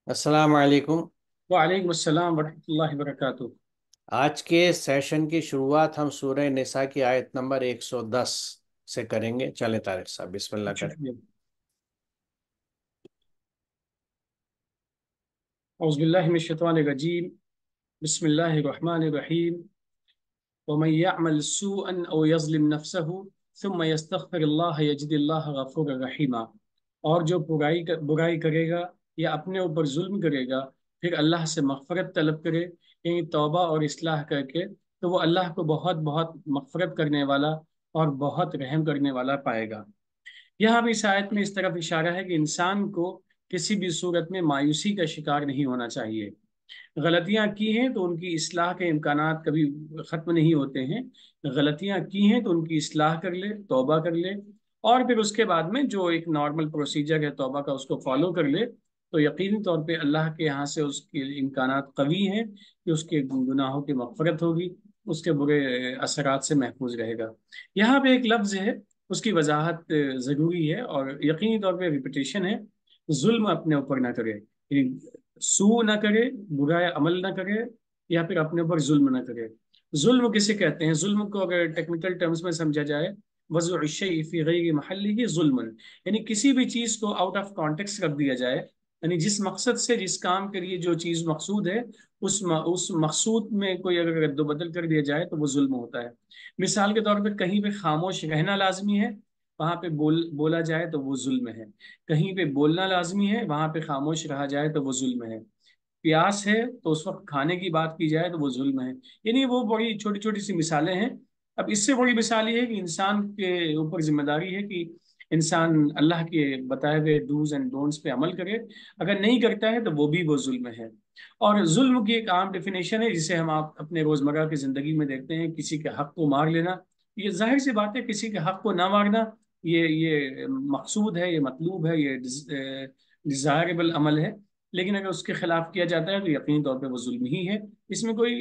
अस्सलाम वालेकुम। वालेकुम अस्सलाम वरहमतुल्लाहि वबरकातुहू। आज के सेशन की शुरुआत हम सूरह निसा की आयत नंबर 110 से करेंगे। चले तारिक साहब, बिस्मिल्लाह करें। शुक्रिया। औज़ुबिल्लाहि मिनश्शैतानिर्रजीम। बिस्मिल्लाहिर रहमानिर रहीम। वमन यअमल सूअन औ यज़लिम नफ्सहु सुम्मा यस्तग़फिरुल्लाह यजिदिल्लाह गफ़ूरर रहीमा। और जो बुराई करेगा या अपने ऊपर जुल्म करेगा, फिर अल्लाह से मग़फ़िरत तलब करे, यानी तौबा और इस्लाह करके, तो वो अल्लाह को बहुत बहुत मग़फ़िरत करने वाला और बहुत रहम करने वाला पाएगा। यहाँ भी इस आयत में इस तरफ इशारा है कि इंसान को किसी भी सूरत में मायूसी का शिकार नहीं होना चाहिए। गलतियां की हैं तो उनकी इस्लाह के इम्कानात कभी ख़त्म नहीं होते हैं। गलतियां की हैं तो उनकी इस्लाह कर ले, तौबा कर ले, और फिर उसके बाद में जो एक नॉर्मल प्रोसीजर है तौबा का, उसको फॉलो कर ले, तो यकीनी तौर पे अल्लाह के यहाँ से उसके इम्कानात कवी हैं कि उसके गुनाहों की मग़फ़िरत होगी, उसके बुरे असरात से महफूज रहेगा। यहाँ पे एक लफ्ज़ है, उसकी वजाहत ज़रूरी है और यकीनी तौर पे रिपीटेशन है। जुल्म अपने ऊपर ना करे, यानी सू ना करे, बुरा अमल ना करे, या फिर अपने ऊपर जुल्म ना करे। जुल्म किसे कहते हैं? जुल्म को अगर टेक्निकल टर्म्स में समझा जाए, वज़उ शैइ फी गैरि महल्लिही जुल्मन, यानी किसी भी चीज को आउट ऑफ कॉन्टेक्स्ट रख दिया जाए, यानी जिस मकसद से, जिस काम के लिए जो चीज मकसूद है, उस मकसूद में कोई अगर रद्दोबदल कर दिया जाए तो वो जुल्म होता है। मिसाल के तौर पर कहीं पे खामोश रहना लाजमी है, वहां पे बोला जाए तो वो जुल्म है। कहीं पे बोलना लाजमी है, वहां पे खामोश रहा जाए तो वो जुल्म है। प्यास है तो उस वक्त खाने की बात की जाए तो वो जुल्म है। यानी वो बड़ी छोटी छोटी सी मिसालें हैं। अब इससे बड़ी मिसाल ये है कि इंसान के ऊपर जिम्मेदारी है कि इंसान अल्लाह के बताए हुए डूज एंड डोंट्स पे अमल करे। अगर नहीं करता है तो वो जुल्म है। और जुल्म की एक आम डेफिनेशन है जिसे हम आप अपने रोजमर्रा की जिंदगी में देखते हैं, किसी के हक को मार लेना। ये जाहिर सी बात है, किसी के हक को ना मारना ये मकसूद है, ये मतलूब है, ये डिजायरेबल अमल है। लेकिन अगर उसके खिलाफ किया जाता है तो यकीनी तौर पे वो जुल्म ही है। इसमें कोई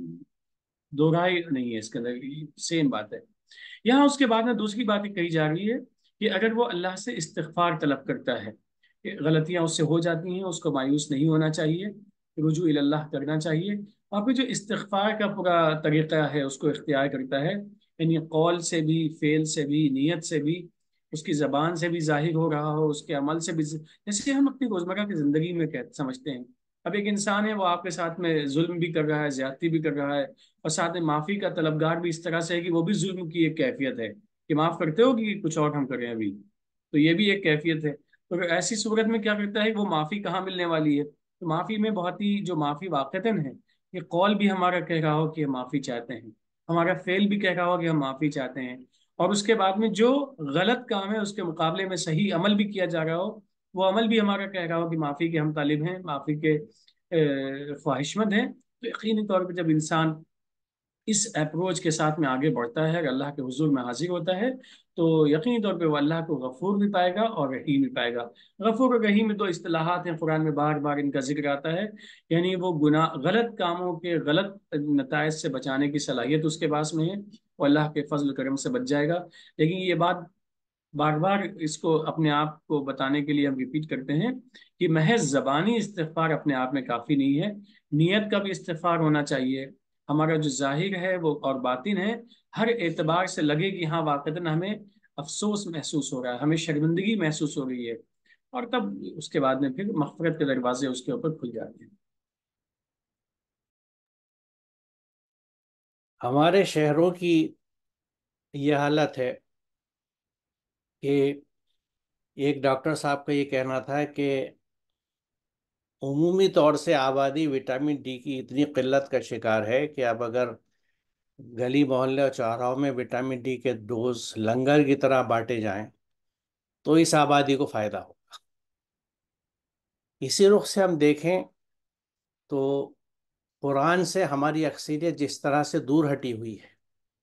दो राय नहीं है, इसके अंदर सेम बात है। यहाँ उसके बाद में दूसरी बात ये कही जा रही है कि अगर वो अल्लाह से इस्तिगफार तलब करता है, कि गलतियां उससे हो जाती हैं, उसको मायूस नहीं होना चाहिए, रुजू इल्लाह करना चाहिए। और फिर जो इस्तिगफार का पूरा तरीका है उसको इख्तियार करता है, यानी कौल से भी, फेल से भी, नीयत से भी, उसकी जबान से भी जाहिर हो रहा हो, उसके अमल से भी, जैसे हम अपनी रोजमर्रा की जिंदगी में समझते हैं। अब एक इंसान है, वो आपके साथ में जुल्म भी कर रहा है, ज्यादती भी कर रहा है, और साथ में माफी का तलबगार भी इस तरह से है कि वो भी जुल्म की एक कैफियत है कि माफ करते हो कि कुछ और हम करें अभी। तो ये भी एक कैफियत है। तो ऐसी सूरत में क्या करता है कि वो माफी कहाँ मिलने वाली है? तो माफी में बहुत ही, जो माफी वाकतन है, ये कौल भी हमारा कह रहा हो कि हम माफी चाहते हैं, हमारा फेल भी कह रहा हो कि हम माफी चाहते हैं, और उसके बाद में जो गलत काम है उसके मुकाबले में सही अमल भी किया जा रहा हो, वो अमल भी हमारा कह रहा हो कि माफी के हम तालिब हैं, माफी के ख्वाहिशमंद हैं। तो यकीनी तौर पर जब इंसान इस अप्रोच के साथ में आगे बढ़ता है, अगर अल्लाह के हुजूर में हाजिर होता है, तो यकीनी तौर पे वो अल्लाह को गफूर भी पाएगा और रहीम भी पाएगा। गफूर और रहीम में दो इस्तिलाहात हैं, कुरान में बार बार इनका जिक्र आता है। यानी वो गुनाह, गलत कामों के गलत नतायज से बचाने की सलाहियत उसके पास में है, वो अल्लाह के फजल करम से बच जाएगा। लेकिन ये बात बार बार इसको अपने आप को बताने के लिए हम रिपीट करते हैं कि महज जबानी इस्तिगफार अपने आप में काफ़ी नहीं है। नीयत का भी इस्तिगफार होना चाहिए। हमारा जो जाहिर है वो और बातिन है, हर एतबार से लगे कि हाँ वाक़तन हमें अफसोस महसूस हो रहा है, हमें शर्मिंदगी महसूस हो रही है, और तब उसके बाद में फिर मग़फ़िरत के दरवाजे उसके ऊपर खुल जाते हैं। हमारे शहरों की ये हालत है कि एक डॉक्टर साहब का ये कहना था कि उमूमी तौर से आबादी विटामिन डी की इतनी किल्लत का शिकार है कि अब अगर गली मोहल्ले और चौराहों में विटामिन डी के डोज लंगर की तरह बांटे जाएं तो इस आबादी को फायदा हो। इसी रुख से हम देखें तो कुरान से हमारी अक्सरियत जिस तरह से दूर हटी हुई है,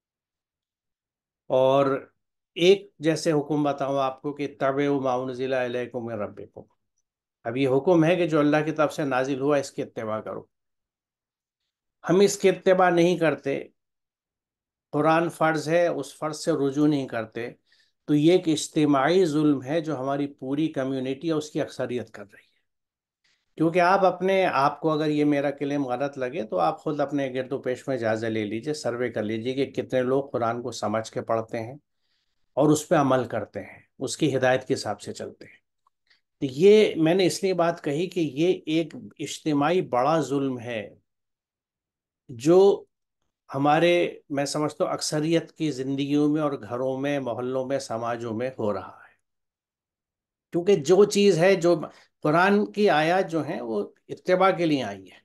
और एक जैसे हुक्म बताऊं आपको कि तबे मा उनज़िला इलैकुम मिन रब्बिकुम, अब ये हुक्म है कि जो अल्लाह की तरफ से नाजिल हुआ इसकी इत्तिबा करो। हम इसकी इत्तिबा नहीं करते, कुरान फ़र्ज़ है, उस फ़र्ज़ से रुजू नहीं करते, तो ये एक इज्तिमाई जुल्म है जो हमारी पूरी कम्युनिटी है उसकी अक्सरियत कर रही है। کیونکہ آپ اپنے آپ کو، اگر یہ میرا کلیم غلط لگے تو آپ خود اپنے گرد و پیش میں جائزہ لے لیجئے، سروے کر لیجئے کہ کتنے لوگ قرآن کو سمجھ کے پڑھتے ہیں اور اس پہ عمل کرتے ہیں، اس کی ہدایت کے حساب سے چلتے ہیں۔ تو یہ میں نے اس لیے بات کہی کہ یہ ایک اجتماعی بڑا ظلم ہے جو ہمارے، میں سمجھتا ہوں، اکثریت کی زندگیوں میں اور گھروں میں، محلوں میں، سماجوں میں ہو رہا ہے۔ کیونکہ جو چیز ہے، جو قرآن کی آیات جو ہیں وہ اتباع کے لیے آئی ہے،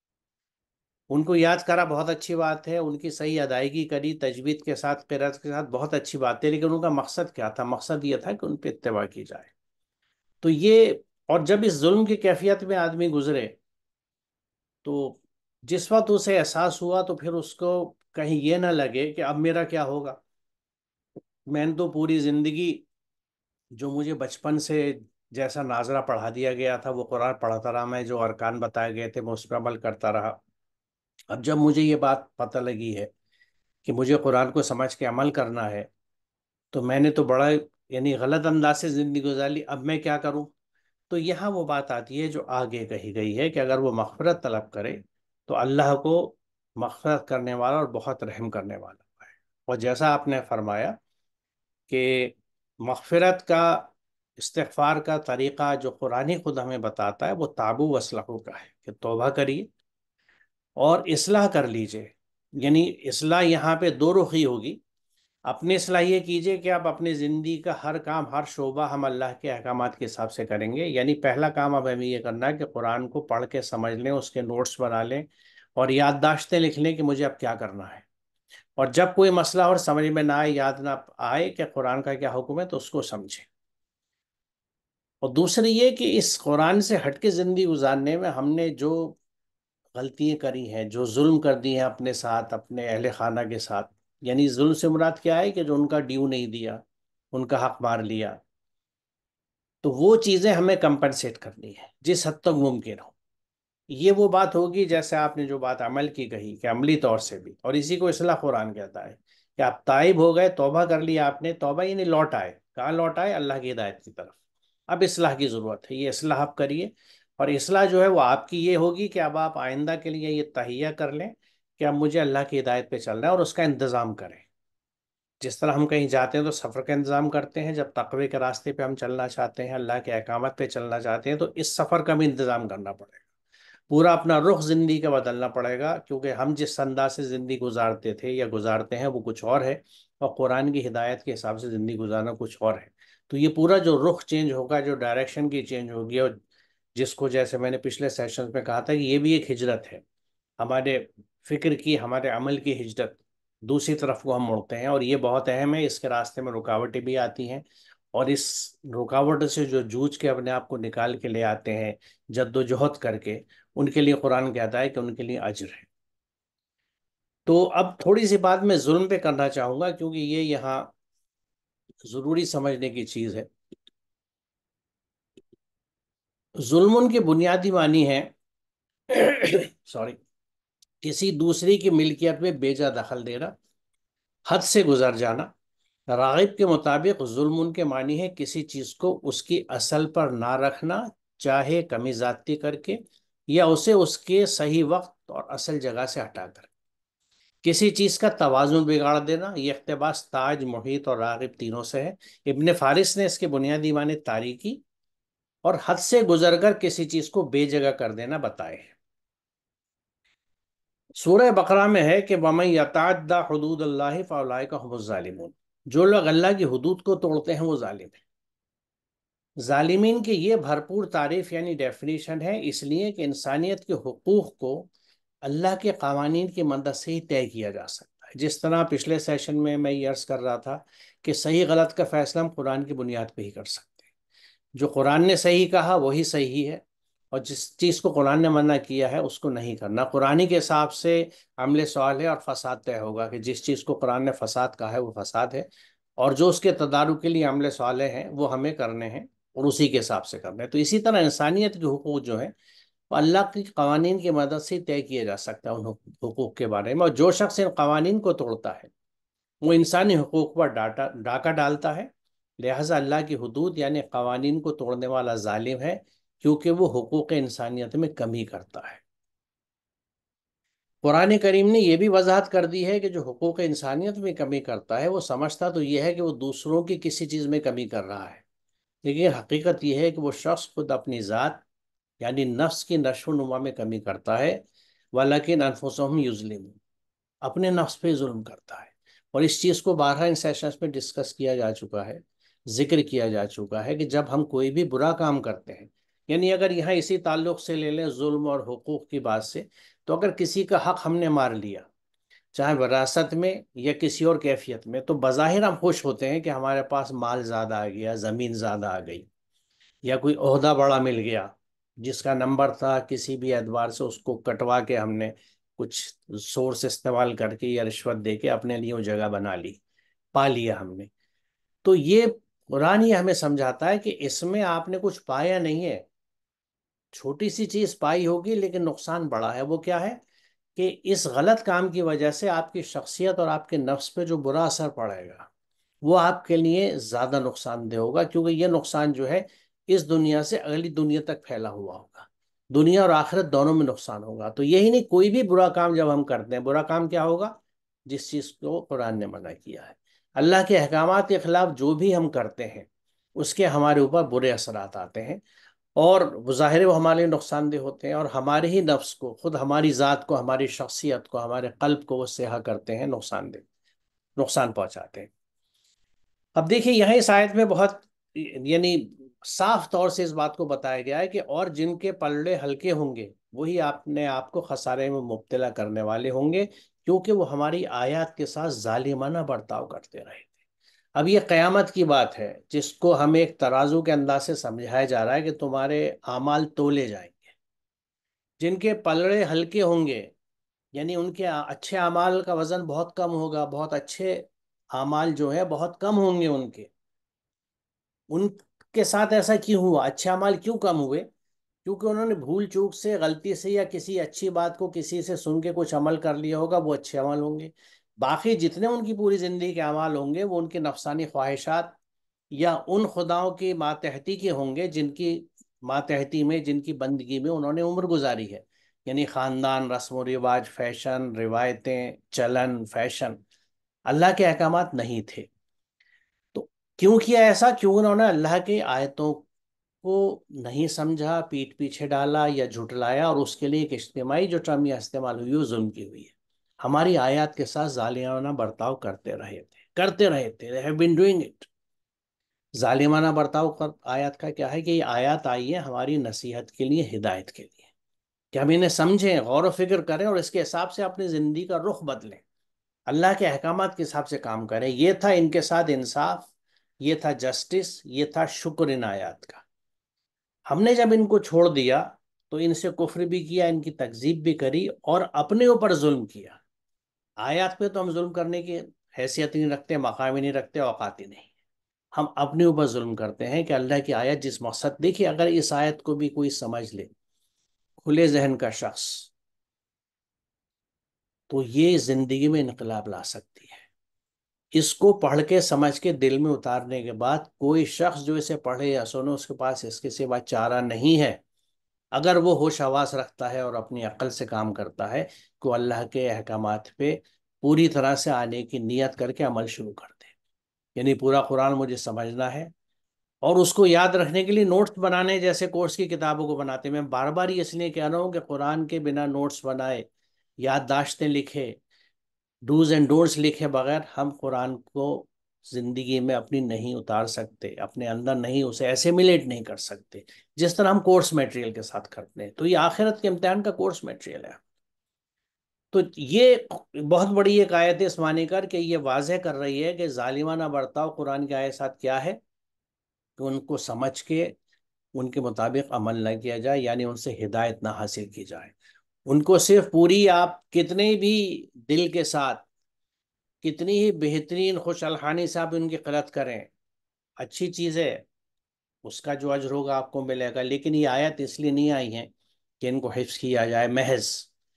ان کو یاد کرا بہت اچھی بات ہے، ان کی صحیح ادائیگی کری تجوید کے ساتھ، قرأت کے ساتھ، بہت اچھی بات ہے، لیکن ان کا مقصد کیا تھا؟ مقصد یہ تھا کہ ان پہ اتباع کی جائے۔ تو یہ، اور جب اس ظلم کی کیفیت میں آدمی گزرے تو جس وقت اسے احساس ہوا تو پھر اس کو کہیں یہ نہ لگے کہ اب میرا کیا ہوگا، میں نے تو پوری زندگی جو مجھے بچپن سے جیسا ناظرہ پڑھا دیا گیا تھا وہ قرآن پڑھتا رہا، میں جو ارکان بتائے گئے تھے میں اس پہ عمل کرتا رہا۔ اب جب مجھے یہ بات پتہ لگی ہے کہ مجھے قرآن کو سمجھ کے عمل کرنا ہے، تو میں نے تو بڑا یعنی غلط انداز سے زندگی گزار لی، اب میں کیا کروں؟ تو یہاں وہ بات آتی ہے جو آگے کہی گئی ہے کہ اگر وہ مغفرت طلب کرے تو اللہ کو مغفرت کرنے والا اور بہت رحم کرنے والا ہے۔ اور جیسا آپ نے فرمایا کہ مغفرت کا، استغفار کا طریقہ جو قرآن خود ہمیں بتاتا ہے وہ تابو واسلحو کا ہے کہ توبہ کریے اور اصلاح کر لیجئے۔ یعنی اصلاح یہاں پہ دو رخی ہوگی۔ اپنی اصلاح یہ کیجئے کہ آپ اپنی زندگی کا ہر کام، ہر شعبہ ہم اللہ کے احکامات کے حساب سے کریں گے۔ یعنی پہلا کام اب ہمیں یہ کرنا ہے کہ قرآن کو پڑھ کے سمجھ لیں، اس کے نوٹس بنا لیں اور یادداشتیں لکھ لیں کہ مجھے اب کیا کرنا ہے، اور جب کوئی مسئلہ اور سمجھ میں نہ آئے، یاد نہ آئے کہ قرآن کا کیا حکم ہے، تو اس کو سمجھیں۔ اور دوسری یہ کہ اس قرآن سے ہٹ کے زندگی گزارنے میں ہم نے جو غلطیاں کری ہیں، جو ظلم کر دی ہیں اپنے ساتھ، اپنے اہل خانہ کے ساتھ، یعنی ظلم سے مراد کیا ہے کہ جو ان کا ڈیو نہیں دیا، ان کا حق مار لیا، تو وہ چیزیں ہمیں کمپنسیٹ کرنی ہے جس حد تک ممکن ہو۔ یہ وہ بات ہوگی جیسے آپ نے جو بات عمل کی کہی کہ عملی طور سے بھی، اور اسی کو اصلاح قرآن کہتا ہے کہ آپ تائب ہو گئے، توبہ کر لیا آپ نے، توبہ یعنی لوٹ آئے، کہاں لوٹ آئے؟ اللہ کی ہدایت کی طرف۔ اب اصلاح کی ضرورت ہے، یہ اصلاح آپ کریے، اور اصلاح جو ہے وہ آپ کی یہ ہوگی کہ اب آپ آئندہ کے لیے یہ تہیہ کر لیں کہ اب مجھے اللہ کی ہدایت پہ چلنا ہے، اور اس کا انتظام کریں۔ جس طرح ہم کہیں جاتے ہیں تو سفر کا انتظام کرتے ہیں، جب تقوی کے راستے پہ ہم چلنا چاہتے ہیں، اللہ کے احکامات پہ چلنا چاہتے ہیں، تو اس سفر کا بھی انتظام کرنا پڑے گا، پورا اپنا رخ زندگی کا بدلنا پڑے گا، کیونکہ ہم جس انداز سے زندگی گزارتے تھے یا گزارتے ہیں وہ کچھ اور ہے، اور قرآن کی ہدایت کے حساب سے زندگی گزارنا کچھ اور ہے۔ تو یہ پورا جو رخ چینج ہوگا، جو ڈائریکشن کی چینج ہوگی، اور جس کو جیسے میں نے پچھلے سیشن میں کہا تھا کہ یہ بھی ایک ہجرت ہے، ہمارے فکر کی، ہمارے عمل کی ہجرت، دوسری طرف کو ہم مڑتے ہیں، اور یہ بہت اہم ہے۔ اس کے راستے میں رکاوٹیں بھی آتی ہیں، اور اس رکاوٹ سے جو جوجھ کے اپنے آپ کو نکال کے لے آتے ہیں جد و جہد کر کے، ان کے لیے قرآن کہتا ہے کہ ان کے لیے اجر ہے۔ تو اب تھوڑی سی بات میں ظلم پہ کرنا چاہوں گا کیونکہ یہ یہاں ضروری سمجھنے کی چیز ہے۔ ظلم ان کی بنیادی معنی ہے سوری، کسی دوسری کی ملکیت میں بے جا دخل دینا، حد سے گزر جانا۔ راغب کے مطابق ظلم ان کے معنی ہے کسی چیز کو اس کی اصل پر نہ رکھنا، چاہے کمی زیادتی کر کے یا اسے اس کے صحیح وقت اور اصل جگہ سے ہٹا کر، کسی چیز کا توازن بگاڑ دینا۔ یہ اقتباس تاج، محیط اور راغب تینوں سے ہے۔ ابن فارس نے اس کے بنیادی معنی تاریکی اور حد سے گزر کر کسی چیز کو بے جگہ کر دینا بتائے ہیں۔ سورہ بقرہ میں ہے کہ وَمَن يَتَعَدَّ حُدُودَ اللَّهِ فَأُولَٰئِكَ هُمُ الظَّالِمُونَ، جو لوگ اللہ کی حدود کو توڑتے ہیں وہ ظالم ہیں۔ ظالمین کی یہ بھرپور تعریف یعنی ڈیفینیشن ہے، اس لیے کہ انسانیت کے حقوق کو اللہ کے قوانین کی مدد سے ہی طے کیا جا سکتا ہے۔ جس طرح پچھلے سیشن میں یہ عرض کر رہا تھا کہ صحیح غلط کا فیصلہ ہم قرآن کی بنیاد پہ ہی کر سکتے ہیں، جو قرآن نے صحیح کہا وہی صحیح ہے، اور جس چیز کو قرآن نے منع کیا ہے اس کو نہیں کرنا۔ قرآن کے حساب سے عمل صالح اور فساد طے ہوگا کہ جس چیز کو قرآن نے فساد کہا ہے وہ فساد ہے، اور جو اس کے تدارک کے لیے عمل صالح ہیں وہ ہمیں کرنے ہیں اور اسی کے حساب سے کرنا ہے۔ تو اسی طرح انسانیت کے حقوق جو ہیں وہ اللہ کی قوانین کی مدد سے طے کیا جا سکتا ہے ان حقوق کے بارے میں، اور جو شخص ان قوانین کو توڑتا ہے وہ انسانی حقوق پر ڈاکہ ڈالتا ہے۔ لہٰذا اللہ کی حدود یعنی قوانین کو توڑنے والا ظالم ہے، کیونکہ وہ حقوق انسانیت میں کمی کرتا ہے۔ قرآن کریم نے یہ بھی وضاحت کر دی ہے کہ جو حقوق انسانیت میں کمی کرتا ہے وہ سمجھتا تو یہ ہے کہ وہ دوسروں کی کسی چیز میں کمی کر رہا ہے، لیکن حقیقت یہ ہے کہ وہ شخص خود اپنی ذات یعنی نفس کی نشو و نما میں کمی کرتا ہے، وَلَكِنْ أَنفُسَهُمْ يُظْلِمُونَ، اپنے نفس پہ ظلم کرتا ہے۔ اور اس چیز کو بارہا ان سیشنز میں ڈسکس کیا جا چکا ہے، ذکر کیا جا چکا ہے کہ جب ہم کوئی بھی برا کام کرتے ہیں، یعنی اگر یہاں اسی تعلق سے لے لیں ظلم اور حقوق کی بات سے، تو اگر کسی کا حق ہم نے مار لیا، چاہے وراثت میں یا کسی اور کیفیت میں، تو بظاہر ہم خوش ہوتے ہیں کہ ہمارے پاس مال زیادہ آ گیا، زمین زیادہ آ گئی، یا کوئی عہدہ بڑا مل گیا، جس کا نمبر تھا کسی بھی اعتبار سے اس کو کٹوا کے ہم نے کچھ سورس استعمال کر کے یا رشوت دے کے اپنے لیے وہ جگہ بنا لی، پا لیا ہم نے۔ تو یہ قرآن یہ ہمیں سمجھاتا ہے کہ اس میں آپ نے کچھ پایا نہیں ہے، چھوٹی سی چیز پائی ہوگی لیکن نقصان بڑا ہے۔ وہ کیا ہے کہ اس غلط کام کی وجہ سے آپ کی شخصیت اور آپ کے نفس پہ جو برا اثر پڑے گا وہ آپ کے لیے زیادہ نقصان دہ ہوگا، کیونکہ یہ نقصان جو ہے اس دنیا سے اگلی دنیا تک پھیلا ہوا ہوگا، دنیا اور آخرت دونوں میں نقصان ہوگا۔ تو یہی نہیں، کوئی بھی برا کام جب ہم کرتے ہیں، برا کام کیا ہوگا؟ جس چیز کو قرآن نے منع کیا ہے، اللہ کے احکامات کے خلاف جو بھی ہم کرتے ہیں اس کے ہمارے اوپر برے اثرات آتے ہیں، اور ظاہر وہ ہمارے لیے نقصان دہ ہوتے ہیں، اور ہمارے ہی نفس کو، خود ہماری ذات کو، ہماری شخصیت کو، ہمارے قلب کو وہ سیاہ کرتے ہیں، نقصان دہ، نقصان پہنچاتے ہیں۔ اب دیکھیے یہاں اس آیت میں بہت یعنی صاف طور سے اس بات کو بتایا گیا ہے کہ اور جن کے پلڑے ہلکے ہوں گے وہی اپنے آپ کو خسارے میں مبتلا کرنے والے ہوں گے، کیونکہ وہ ہماری آیات کے ساتھ ظالمانہ برتاؤ کرتے رہے تھے۔ اب یہ قیامت کی بات ہے جس کو ہمیں ایک ترازو کے انداز سے سمجھایا جا رہا ہے کہ تمہارے اعمال تولے جائیں گے، جن کے پلڑے ہلکے ہوں گے یعنی ان کے اچھے اعمال کا وزن بہت کم ہوگا، بہت اچھے اعمال جو ہے بہت کم ہوں گے ان کے، ان کے ساتھ ایسا کیوں ہوا؟ اچھے اعمال کیوں کم ہوئے؟ کیونکہ انہوں نے بھول چوک سے، غلطی سے، یا کسی اچھی بات کو کسی سے سن کے کچھ عمل کر لیا ہوگا، وہ اچھے عمل ہوں گے۔ باقی جتنے ان کی پوری زندگی کے اعمال ہوں گے وہ ان کی نفسانی خواہشات یا ان خداؤں کی ماتحتی کے ہوں گے جن کی ماتحتی میں، جن کی بندگی میں انہوں نے عمر گزاری ہے، یعنی خاندان، رسم و رواج، فیشن، روایتیں، چلن، فیشن، اللہ کے احکامات نہیں تھے۔ تو کیوں کیا ایسا؟ کیوں انہوں نے اللہ کی آیتوں کو نہیں سمجھا، پیٹ پیچھے ڈالا یا جھٹلایا، اور اس کے لیے ایک اجتماعی جو ٹرم یہ استعمال ہوئی وہ ظلم کی ہوئی ہے، ہماری آیات کے ساتھ ظالمانہ برتاؤ کرتے رہے تھے they have been doing it۔ ظالمانہ برتاؤ آیات کا کیا ہے کہ یہ آیات آئی ہے ہماری نصیحت کے لیے، ہدایت کے لیے، کہ ہم انہیں سمجھیں، غور و فکر کریں، اور اس کے حساب سے اپنی زندگی کا رخ بدلیں، اللہ کے احکامات کے حساب سے کام کریں۔ یہ تھا ان کے ساتھ انصاف، یہ تھا جسٹس، یہ تھا شکر ان آیات کا۔ ہم نے جب ان کو چھوڑ دیا تو ان سے کفر بھی کیا، ان کی تکذیب بھی کری، اور اپنے اوپر ظلم کیا۔ آیات پہ تو ہم ظلم کرنے کی حیثیت ہی نہیں رکھتے، مقام ہی نہیں رکھتے، اوقات ہی نہیں، ہم اپنے اوپر ظلم کرتے ہیں کہ اللہ کی آیت جس مقصد، دیکھیے اگر اس آیت کو بھی کوئی سمجھ لے، کھلے ذہن کا شخص، تو یہ زندگی میں انقلاب لا سکتی ہے۔ اس کو پڑھ کے سمجھ کے دل میں اتارنے کے بعد کوئی شخص جو اسے پڑھے یا سنے اس کے پاس اس کے سوا چارہ نہیں ہے، اگر وہ ہوش حواس رکھتا ہے اور اپنی عقل سے کام کرتا ہے، کہ وہ اللہ کے احکامات پہ پوری طرح سے آنے کی نیت کر کے عمل شروع کر دے۔ یعنی پورا قرآن مجھے سمجھنا ہے، اور اس کو یاد رکھنے کے لیے نوٹس بنانے، جیسے کورس کی کتابوں کو بناتے ہیں۔ میں بار بار اس لیے کہہ رہا ہوں کہ قرآن کے بنا نوٹس بنائے، یادداشتیں لکھے، ڈوز اینڈ ڈونٹس لکھے بغیر ہم قرآن کو زندگی میں اپنی نہیں اتار سکتے، اپنے اندر نہیں اسے ایسیمیلیٹ نہیں کر سکتے جس طرح ہم کورس میٹیریل کے ساتھ کرتے ہیں۔ تو یہ آخرت کے امتحان کا کورس میٹیریل ہے۔ تو یہ بہت بڑی ایک آیت ہے اس معنی کر کہ یہ واضح کر رہی ہے کہ ظالمانہ برتاؤ قرآن کے آیت ساتھ کیا ہے، کہ ان کو سمجھ کے ان کے مطابق عمل نہ کیا جائے، یعنی ان سے ہدایت نہ حاصل کی جائے۔ ان کو صرف پوری، آپ کتنے بھی دل کے ساتھ، کتنی ہی بہترین خوش الحانی سے آپ ان کی قرأت کریں، اچھی چیز ہے، اس کا جو اجر ہوگا آپ کو ملے گا، لیکن یہ آیت اس لیے نہیں آئی ہیں کہ ان کو حفظ کیا جائے،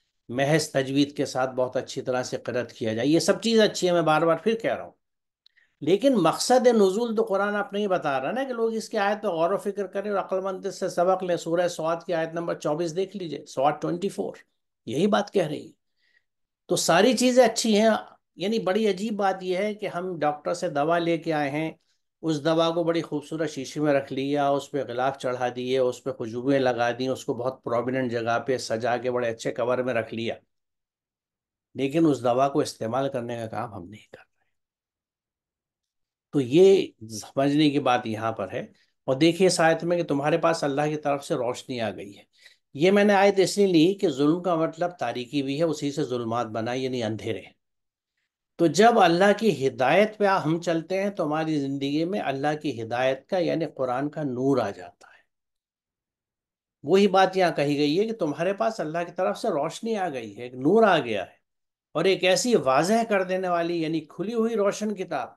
محض تجوید کے ساتھ بہت اچھی طرح سے قرأت کیا جائے۔ یہ سب چیز اچھی ہے، میں بار بار پھر کہہ رہا ہوں، لیکن مقصد نزول تو قرآن آپ نہیں بتا رہا نا کہ لوگ اس کی آیت پہ غور و فکر کریں اور عقل مند سے سبق لیں. سورہ سواد کی آیت نمبر 24 دیکھ لیجئے، سواد 24 یہی بات کہہ رہی ہے. تو ساری چیزیں اچھی ہیں. یعنی بڑی عجیب بات یہ ہے کہ ہم ڈاکٹر سے دوا لے کے آئے ہیں، اس دوا کو بڑی خوبصورت شیشے میں رکھ لیا، اس پہ غلاف چڑھا دیے، اس پہ خوشبوئیں لگا دی، اس کو بہت پرومیننٹ جگہ پہ سجا کے بڑے اچھے کور میں رکھ لیا، لیکن اس دوا کو استعمال کرنے کا کام ہم نہیں کر. تو یہ سمجھنے کی بات یہاں پر ہے. اور دیکھیے اس آیت میں کہ تمہارے پاس اللہ کی طرف سے روشنی آ گئی ہے. یہ میں نے آیت اس لیے لی کہ ظلم کا مطلب تاریکی بھی ہے، اسی سے ظلمات بنا، یعنی اندھیرے. تو جب اللہ کی ہدایت پہ ہم چلتے ہیں تو ہماری زندگی میں اللہ کی ہدایت کا یعنی قرآن کا نور آ جاتا ہے. وہی بات یہاں کہی گئی ہے کہ تمہارے پاس اللہ کی طرف سے روشنی آ گئی ہے، ایک نور آ گیا ہے، اور ایک ایسی واضح کر دینے والی یعنی کھلی ہوئی روشن کتاب.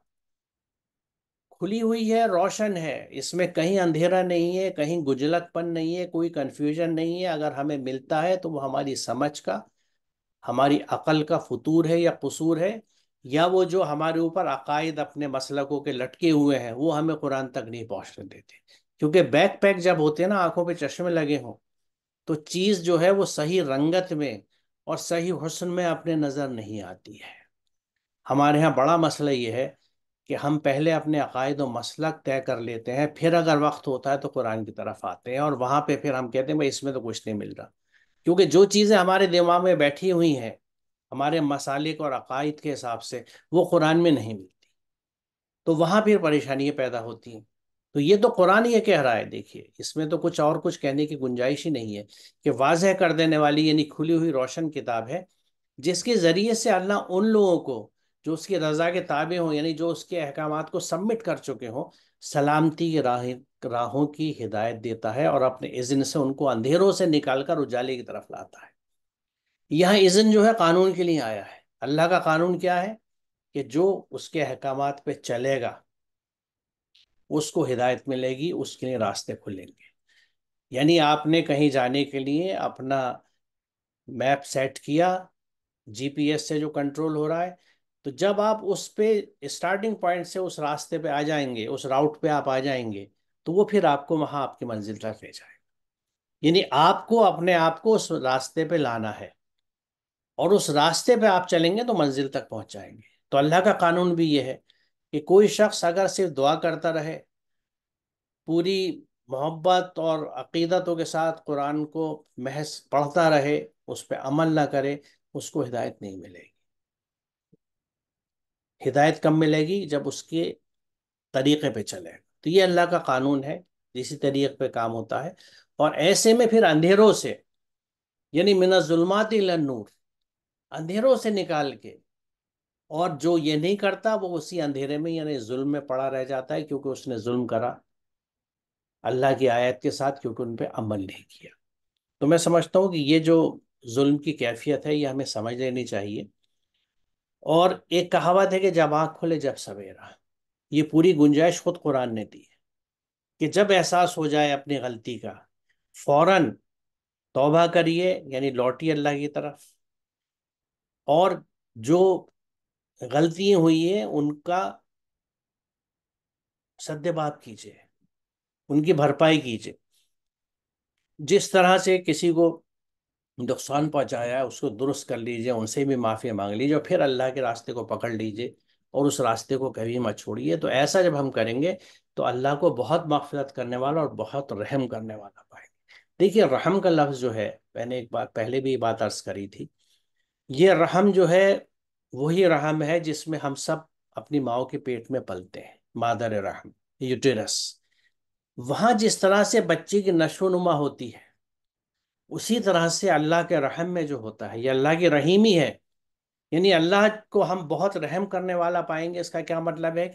کھلی ہوئی ہے، روشن ہے، اس میں کہیں اندھیرا نہیں ہے، کہیں گجلت پن نہیں ہے، کوئی کنفیوژن نہیں ہے. اگر ہمیں ملتا ہے تو وہ ہماری سمجھ کا، ہماری عقل کا فتور ہے یا قصور ہے، یا وہ جو ہمارے اوپر عقائد اپنے مسلکوں کے لٹکے ہوئے ہیں وہ ہمیں قرآن تک نہیں پہنچنے دیتے. کیونکہ بیک پیک جب ہوتے ہیں نا، آنکھوں پہ چشمے لگے ہوں، تو چیز جو ہے وہ صحیح رنگت میں اور صحیح حسن میں اپنے نظر نہیں آتی ہے. ہمارے ہاں بڑا مسئلہ یہ ہے کہ ہم پہلے اپنے عقائد و مسلک طے کر لیتے ہیں، پھر اگر وقت ہوتا ہے تو قرآن کی طرف آتے ہیں، اور وہاں پہ پھر ہم کہتے ہیں بھائی اس میں تو کچھ نہیں مل رہا. کیونکہ جو چیزیں ہمارے دماغ میں بیٹھی ہوئی ہیں ہمارے مسالک اور عقائد کے حساب سے، وہ قرآن میں نہیں ملتی، تو وہاں پھر پریشانیاں پیدا ہوتی ہیں. تو یہ تو قرآن یہ کہہ رہا ہے، دیکھیے اس میں تو کچھ اور کچھ کہنے کی گنجائش ہی نہیں ہے، کہ واضح کر دینے والی یعنی کھلی ہوئی روشن کتاب ہے، جس کے ذریعے سے اللہ ان لوگوں کو جو اس کی رضا کے تابع ہوں، یعنی جو اس کے احکامات کو سبمٹ کر چکے ہوں، سلامتی کی راہوں کی ہدایت دیتا ہے، اور اپنے اذن سے ان کو اندھیروں سے نکال کر اجالے کی طرف لاتا ہے. یہاں اذن جو ہے قانون کے لیے آیا ہے. اللہ کا قانون کیا ہے؟ کہ جو اس کے احکامات پہ چلے گا اس کو ہدایت ملے گی، اس کے لیے راستے کھلیں گے. یعنی آپ نے کہیں جانے کے لیے اپنا میپ سیٹ کیا، جی پی ایس سے جو کنٹرول ہو رہا ہے، تو جب آپ اس پہ اسٹارٹنگ پوائنٹ سے اس راستے پہ آ جائیں گے، اس راؤٹ پہ آپ آ جائیں گے، تو وہ پھر آپ کو وہاں آپ کی منزل تک لے جائے گا. یعنی آپ کو اپنے آپ کو اس راستے پہ لانا ہے، اور اس راستے پہ آپ چلیں گے تو منزل تک پہنچ جائیں گے. تو اللہ کا قانون بھی یہ ہے کہ کوئی شخص اگر صرف دعا کرتا رہے، پوری محبت اور عقیدتوں کے ساتھ قرآن کو محض پڑھتا رہے، اس پہ عمل نہ کرے، اس کو ہدایت نہیں ملے گی. ہدایت کب ملے گی؟ جب اس کے طریقے پہ چلے. تو یہ اللہ کا قانون ہے، اسی طریقے پہ کام ہوتا ہے. اور ایسے میں پھر اندھیروں سے، یعنی من الظلمات الی النور، اندھیروں سے نکال کے، اور جو یہ نہیں کرتا وہ اسی اندھیرے میں یعنی ظلم میں پڑا رہ جاتا ہے، کیونکہ اس نے ظلم کرا اللہ کی آیت کے ساتھ، کیونکہ ان پہ عمل نہیں کیا. تو میں سمجھتا ہوں کہ یہ جو ظلم کی کیفیت ہے یہ ہمیں سمجھ لینی چاہیے. اور ایک کہاوت ہے کہ جب آنکھ کھلے جب سویرا، یہ پوری گنجائش خود قرآن نے دی ہے کہ جب احساس ہو جائے اپنی غلطی کا، فوراً توبہ کریے، یعنی لوٹیے اللہ کی طرف، اور جو غلطیاں ہوئی ہیں ان کا سد باب کیجیے، ان کی بھرپائی کیجیے. جس طرح سے کسی کو نقصان پہنچایا ہے اس کو درست کر لیجئے، ان سے بھی معافی مانگ لیجئے، اور پھر اللہ کے راستے کو پکڑ لیجئے، اور اس راستے کو کبھی مت چھوڑیے. تو ایسا جب ہم کریں گے تو اللہ کو بہت مغفرت کرنے والا اور بہت رحم کرنے والا پائیں گے. دیکھیے رحم کا لفظ جو ہے، میں نے ایک بات پہلے بھی یہ بات عرض کری تھی، یہ رحم جو ہے وہی رحم ہے جس میں ہم سب اپنی ماؤں کے پیٹ میں پلتے ہیں، مادر رحم، یوٹیرس. وہاں جس طرح سے بچے کی نشو و نما ہوتی ہے، اسی طرح سے اللہ کے رحم میں جو ہوتا ہے یہ اللہ کی رحیمی ہے. یعنی اللہ کو ہم بہت رحم کرنے والا پائیں گے. اس کا کیا مطلب ہے کہ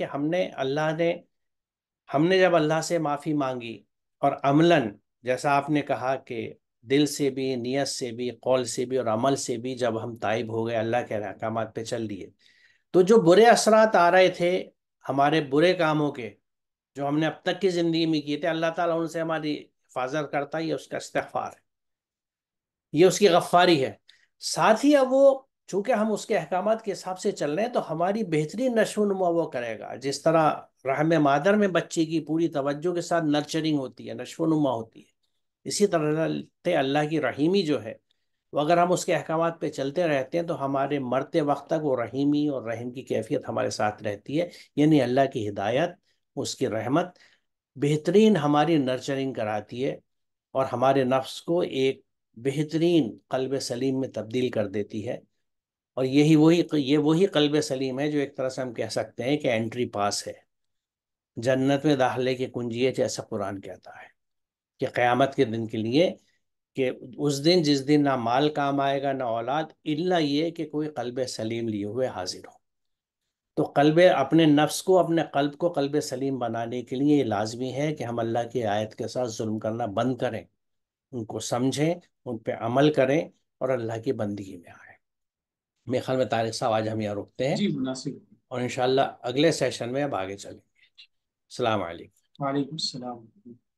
ہم نے جب اللہ سے معافی مانگی، اور عملاً جیسا آپ نے کہا کہ دل سے بھی، نیت سے بھی، قول سے بھی اور عمل سے بھی جب ہم تائب ہو گئے، اللہ کے احکامات پہ چل دیے، تو جو برے اثرات آ رہے تھے ہمارے برے کاموں کے، جو ہم نے اب تک کی زندگی میں کیے تھے، اللہ تعالیٰ ان سے ہماری حفاظت کرتا ہے. یہ اس کا استغفار ہے، یہ اس کی غفاری ہے. ساتھ ہی اب وہ چونکہ ہم اس کے احکامات کے حساب سے چل رہے ہیں، تو ہماری بہترین نشو و نما وہ کرے گا. جس طرح رحم مادر میں بچے کی پوری توجہ کے ساتھ نرچرنگ ہوتی ہے، نشو و نما ہوتی ہے، اسی طرح اللہ کی رحیمی جو ہے وہ اگر ہم اس کے احکامات پہ چلتے رہتے ہیں تو ہمارے مرتے وقت تک وہ رحیمی اور رحم کی کیفیت ہمارے ساتھ رہتی ہے. یعنی اللہ کی ہدایت، اس کی رحمت بہترین ہماری نرچرنگ کراتی ہے، اور ہمارے نفس کو ایک بہترین قلب سلیم میں تبدیل کر دیتی ہے. اور یہ وہی قلب سلیم ہے جو ایک طرح سے ہم کہہ سکتے ہیں کہ انٹری پاس ہے جنت میں داخلے کی کنجی ہے، جیسا قرآن کہتا ہے کہ قیامت کے دن کے لیے، کہ اس دن جس دن نہ مال کام آئے گا نہ اولاد، الا یہ کہ کوئی قلب سلیم لیے ہوئے حاضر ہو. تو اپنے نفس کو، اپنے قلب کو قلب سلیم بنانے کے لیے یہ لازمی ہے کہ ہم اللہ کی آیت کے ساتھ ظلم کرنا بند کریں، ان کو سمجھیں، ان پہ عمل کریں، اور اللہ کی بندگی میں آئیں. میرے خیال میں طارق صاحب آج ہم یہاں رکتے ہیں، جی مناسب. اور انشاءاللہ اگلے سیشن میں اب آگے چلیں گے. السلام علیکم. وعلیکم السلام.